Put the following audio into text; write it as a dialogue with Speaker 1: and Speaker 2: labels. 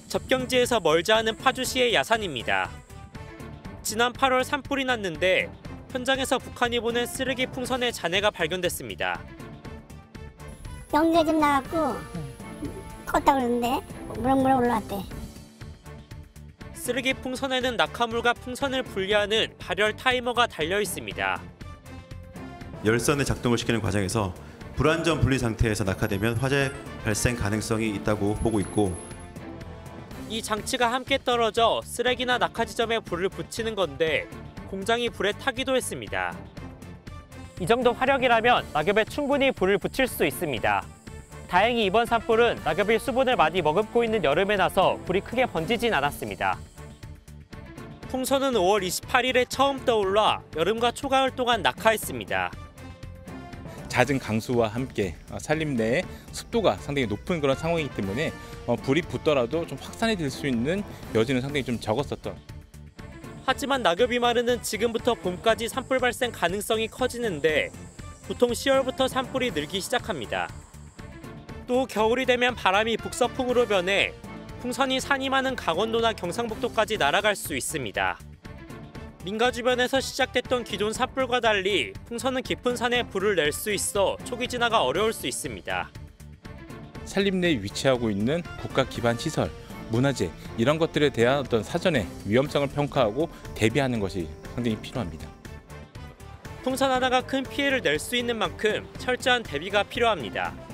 Speaker 1: 접경지에서 멀지 않은 파주시의 야산입니다. 지난 8월 산불이 났는데 현장에서 북한이 보낸 쓰레기 풍선의 잔해가 발견됐습니다.
Speaker 2: 연기가 좀 나갖고 껐다 그러는데 무럭무럭 올라왔대.
Speaker 1: 쓰레기 풍선에는 낙하물과 풍선을 분리하는 발열 타이머가 달려 있습니다.
Speaker 3: 열선의 작동을 시키는 과정에서 불완전 분리 상태에서 낙하되면 화재 발생 가능성이 있다고 보고 있고,
Speaker 1: 이 장치가 함께 떨어져 쓰레기나 낙하 지점에 불을 붙이는 건데 공장이 불에 타기도 했습니다. 이 정도 화력이라면 낙엽에 충분히 불을 붙일 수 있습니다. 다행히 이번 산불은 낙엽이 수분을 많이 머금고 있는 여름에 나서 불이 크게 번지진 않았습니다. 풍선은 5월 28일에 처음 떠올라 여름과 초가을 동안 낙하했습니다.
Speaker 4: 잦은 강수와 함께 산림 내에 습도가 상당히 높은 그런 상황이기 때문에 불이 붙더라도 좀 확산이 될 수 있는 여지는 상당히 좀 적었었던.
Speaker 1: 하지만 낙엽이 마르는 지금부터 봄까지 산불 발생 가능성이 커지는데 보통 10월부터 산불이 늘기 시작합니다. 또 겨울이 되면 바람이 북서풍으로 변해 풍선이 산이 많은 강원도나 경상북도까지 날아갈 수 있습니다. 민가 주변에서 시작됐던 기존 산불과 달리 풍선은 깊은 산에 불을 낼 수 있어 초기 진화가 어려울 수 있습니다.
Speaker 4: 산림 내에 위치하고 있는 국가 기반 시설, 문화재 이런 것들에 대한 어떤 사전에 위험성을 평가하고 대비하는 것이 상당히 필요합니다.
Speaker 1: 풍선 하나가 큰 피해를 낼 수 있는 만큼 철저한 대비가 필요합니다.